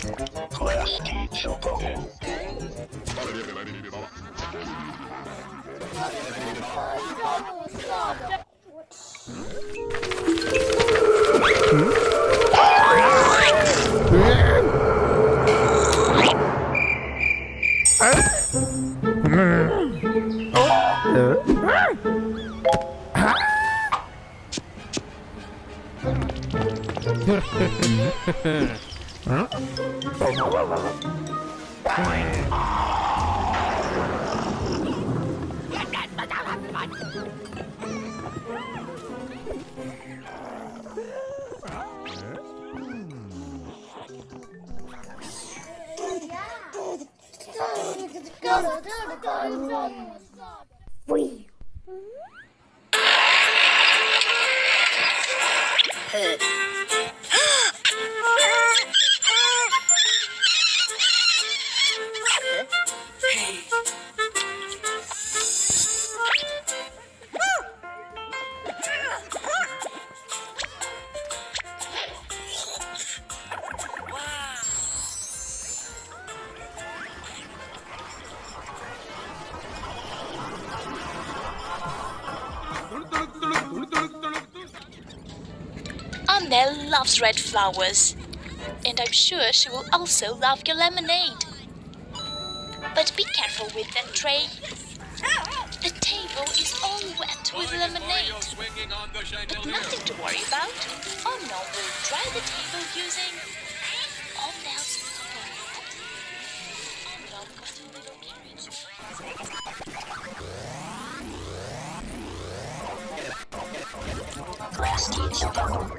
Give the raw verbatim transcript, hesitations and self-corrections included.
Klasky, Csupos. Wee. Nell loves red flowers, and I'm sure she will also love your lemonade. But be careful with that tray. The table is all wet with lemonade. But nothing to worry about. Oh no, we'll dry the table using all Nell's forehead. Oh no, because the little earrings. Klasky, Csupos.